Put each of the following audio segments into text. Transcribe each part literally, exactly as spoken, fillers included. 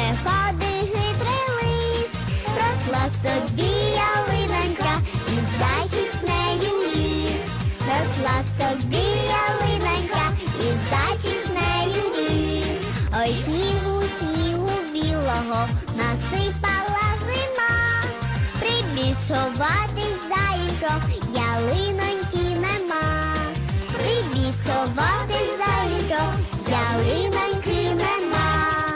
ходи, хитрий лис, росла собі ялинонька, і зайчик з нею в ліс. Росла собі ялинонька, і зайчик з нею в ліс. Ой, снігу, снігу білого насипала зима. Прибіг сховатись заєнько, ялиноньки нема. Прибіг сховатись заєнько, ялиноньки нема.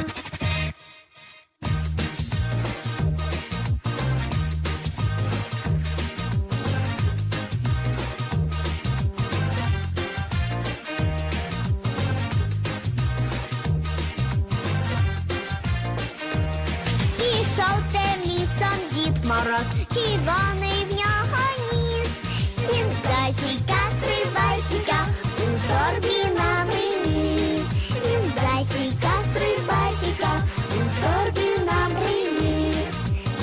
Пішов тим лісом Дід Мороз, червоний в нього ніс. Він зайчика-стрибайчика у торбі нам приніс. Він зайчика-стрибайчика у торбі нам приніс.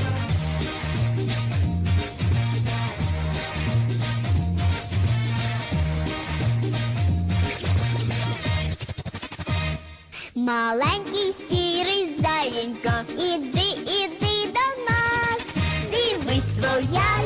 Маленький сірий заєнько, іди, іди до нас. Дивись, твоя